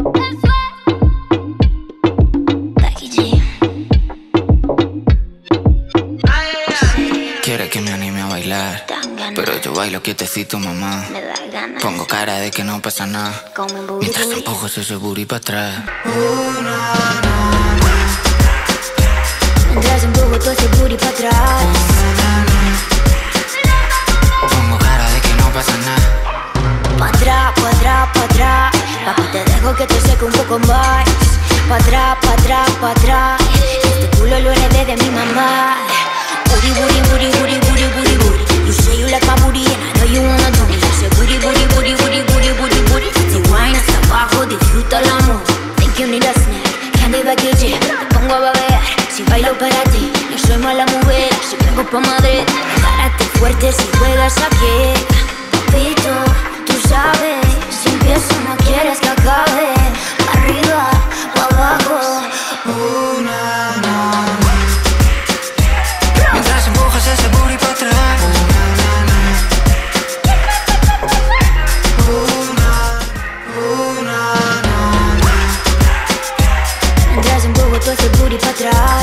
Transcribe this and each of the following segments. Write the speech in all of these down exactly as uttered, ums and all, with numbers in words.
Quiere que me anime a bailar, pero yo bailo quietecito, mamá. Pongo cara de que no pasa nada, mientras empujo ese booty para atrás. Mientras empujo todo ese booty para atrás. Pongo cara de que no pasa nada. Pa' atrás, pa' atrás, pa' atrás. Papi, te dejo que te seque un poco más. Pa' atrás, pa' atrás, pa' atrás. Este culo lo heredé de mi mamá. Booty, booty, booty, booty, booty, booty, booty. You say you like my booty and I know you wanna do me. You say booty, booty, booty, booty, booty, booty, booty. Si wine hasta abajo, disfruta el amor. Think you need a snack, candy baguette. Te pongo a babear, si bailo para ti. Yo soy mala mujer, si vengo pa' Madrid. Párate fuerte si juegas aquí. Papito, tú sabes, si empiezo no quieres que acabe. Arriba o abajo, una, no. Mientras empujas ese booty para atrás. Una, una, no. Mientras empujo todo ese booty para atrás.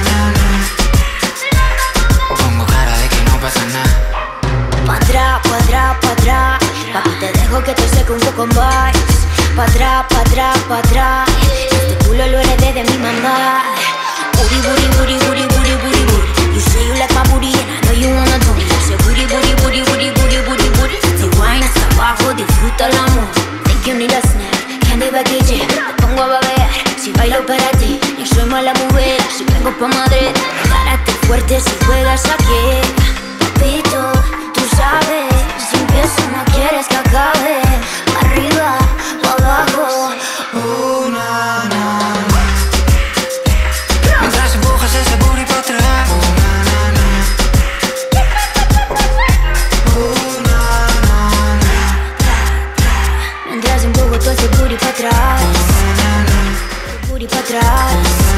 Pongo cara de que no pasa nada. Pa' atrás, pa' atrás, pa' atrás. Papi, te dejo que te seque un poco más. Pa' atrás, pa' atrás, pa' atrás. Este culo lo heredé de mi mamá. Booty, booty, booty, booty, booty, booty, booty. You say you like my booty and I know you wanna do me. You say booty, booty, booty, booty, booty, booty, booty. Si wine hasta abajo, disfruta el amor. Think you need a snack, candy baguette. Te pongo a babear, si bailo para ti. Yo soy mala mujer, si vengo pa' Madrid. Párate fuerte si juegas aquí. Papito, tú sabes, si empiezo no quieres que acabe. Arriba o abajo, una, no. Mientras empujas ese booty para atrás. Mientras empujo todo ese booty para atrás. Booty para atrás.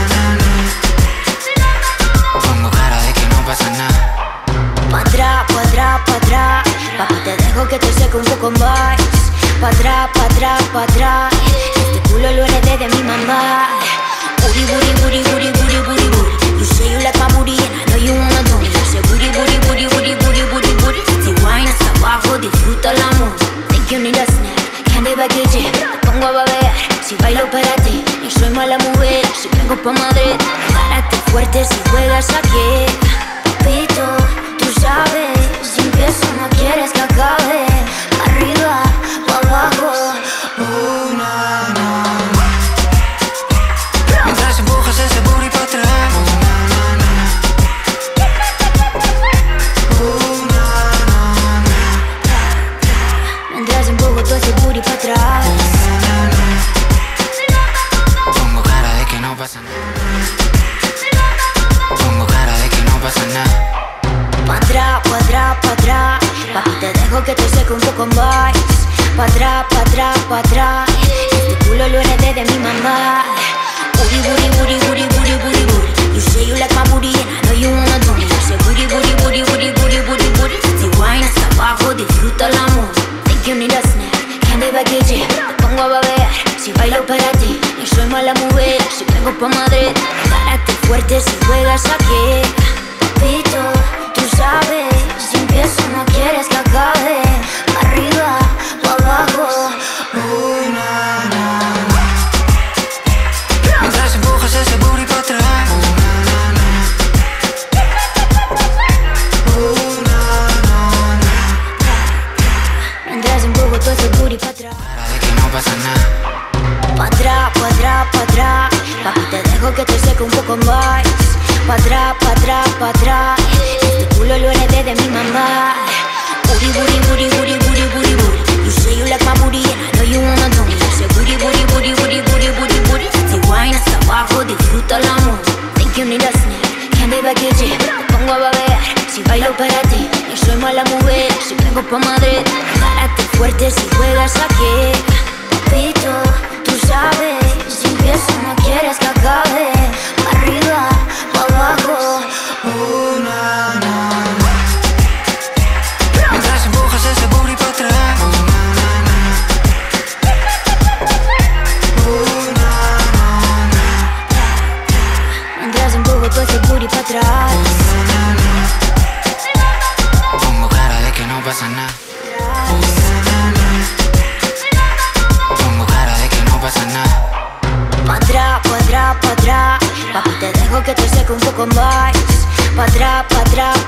Pongo cara de que no pasa nada. Pa' atrás, pa' atrás, pa' atrás. Papi, te dejo que te seque un poco más. Pa' atrás, pa' atrás, pa' atrás. Este culo lo heredé de mi mamá. Booty, booty, booty, booty, booty, booty, booty. You say you like my booty and I know you wanna do me. You say booty, booty, booty, booty, booty, booty, booty. Si wine hasta abajo, disfruta el amor. Think you need a snack, candy baguette. Te pongo a babear, si bailo para ti. Yo soy mala mujer, si vengo pa' Madrid. Párate fuerte si juegas aquí. Papito, tú sabes, si empiezo no quieres que acabe. Arriba o abajo, una, no. Mientras empujas ese booty para atrás. Mientras empujo todo ese booty para atrás. Pongo cara de que no pasa nada. Pongo cara de que no pasa nada. Pa' atrás, pa' atrás, pa' atrás. Papi, te dejo que te seque un poco más. Pa' atrás, pa' atrás, pa' atrás. Este culo lo heredé de mi mamá. Booty, booty, booty, booty, booty, booty, booty. You say you like my booty and I know you wanna do me. You say booty, booty, booty, booty, booty, booty, booty. Si wine hasta abajo, disfruta el amor. Think you need a snack, candy baguette. Te pongo a babear, si bailo para ti. Yo soy mala mujer, si vengo pa' Madrid. Párate fuerte si juegas aquí. Papito, tú sabes, si empiezo no quieres que acabe. Arriba o abajo, una, no. Mientras empujas ese booty para atrás. Mientras empujo todo ese booty para atrás. Cara de que no pasa nada. Pa' atrás, pa' atrás, pa' atrás. Papi, te dejo que te seque un poco más. Pa' atrás, pa' atrás, pa' atrás. Este culo lo heredé de mi mamá. Booty, booty, booty, booty, booty, booty, booty. You say you like my booty and I know you wanna do me. You say booty, booty, booty, booty, booty, booty, booty. Si wine hasta abajo, disfruta el amor. Think you need a snack, candy baguette. Te pongo a babear, si bailo para ti. Yo soy mala mujer, si vengo pa' Madrid. Párate fuerte si juegas aquí. Papito, tú sabes, si empiezo no quieres que acabe. Arriba o abajo, una, no. Mientras empujas ese booty para atrás.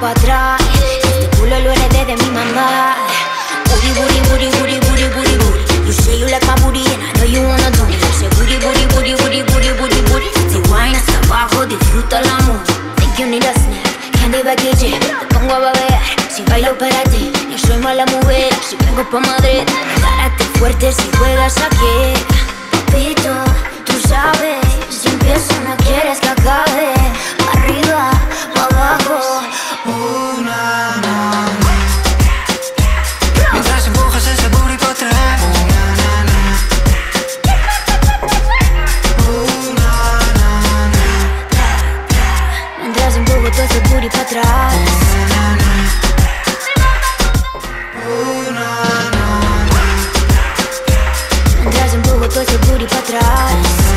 pa' atrás. Este culo lo heredé de mi mamá. Booty, booty, booty, booty, booty, booty, booty. You say you like my booty and I know you wanna do me. Say booty, booty, booty, booty, booty, booty, booty. Si wine hasta abajo, disfruta el amor. Think you need a snack, candy baguette. Te pongo a beber, si bailo para ti. Yo soy mala mujer, si vengo pa' Madrid. Párate fuerte si juegas aquí. Papito, tú sabes, si empiezo no quieres que acabe. Arriba, pa' abajo, una, na, na. Mientras empujas ese booty pa' atrás. Mientras empujo todo ese booty pa' atrás. Mientras empujo todo ese booty pa' atrás.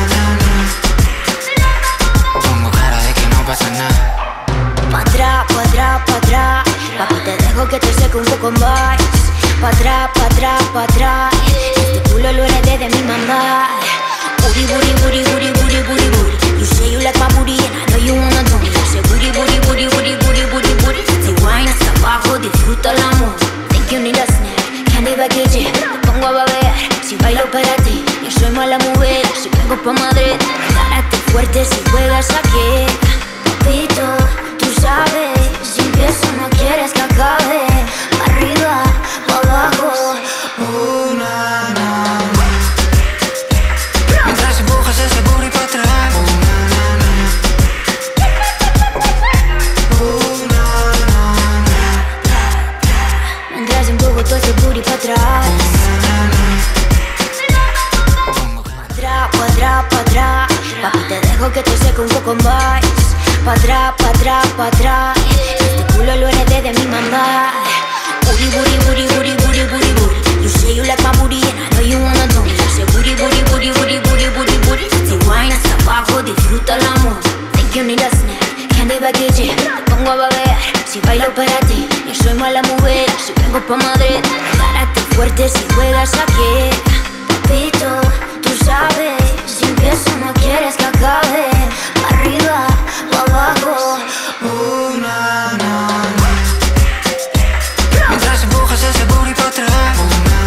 Pongo cara de que no pasa nada. Pa' atrás, pa' atrás, pa' atrás. Papi, te dejo que te seque un poco más. Pa' atrás, pa' atrás, pa' atrás. Este culo lo heredé de mi mamá. Booty, booty, booty, booty, booty, booty, booty. You say you like my booty and I know you wanna do me. Say booty, booty, booty, booty, booty, booty, booty. Si wine hasta abajo, disfruta el amor. Think you need a snack, candy baguette. Te pongo a beber, si bailo para ti. Yo soy mala mujer, si vengo pa' Madrid. Párate fuerte si juegas aquí. Papito, tú sabes, si empiezo no quieres que acabe. Arriba, pa' abajo, una, na, na. Mientras empujas ese booty pa' atrás. Mientras empujo todo ese booty pa' atrás. Pa' atrás, pa' atrás, pa' atrás. Papi, te dejo que te seque un poco más. Pa' atrás, pa' atrás, pa' atrás. Este culo lo heredé de mi mamá. Booty, booty, booty, booty, booty, booty, booty. You say you like my booty and I know you wanna do me. Say booty, booty, booty, booty, booty, booty, booty. Si wine hasta abajo, disfruta el amor. Think you need a snack, candy baguette. Te pongo a beber, si bailo para ti. Yo soy mala mujer, si vengo pa' Madrid. Párate fuerte si juegas aquí. Papito, tú sabes, si empiezo no quieres que acabe. Arriba, pa' abajo, una, na, na. Mientras empujas ese booty pa' atrás.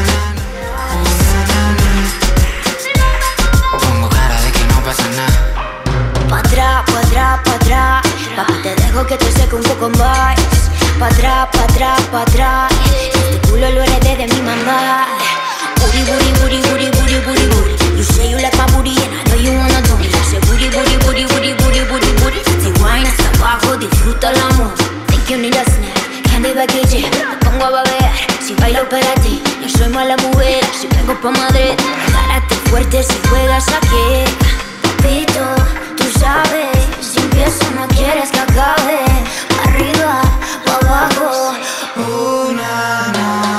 Pongo cara de que no pasa nada. Pa' atrás, pa' atrás, pa' atrás. Papi, te dejo que te seque un poco más. Pa' atrás, pa' atrás, pa' atrás. Este culo lo heredé de mi mamá. Booty, booty, booty, booty, booty, booty, booty. You say you like my booty and I know you wanna do me. Say booty, booty, booty, booty, booty, booty, booty. Si wine hasta abajo, disfruta el amor. Think you need a snack, candy baguette. Te pongo a beber, si bailo para ti. Yo soy mala mujer, si vengo pa' Madrid. Párate fuerte si juegas aquí. Papito, tú sabes, si empiezo no quieres que acabe. Arriba, pa' abajo, una, na.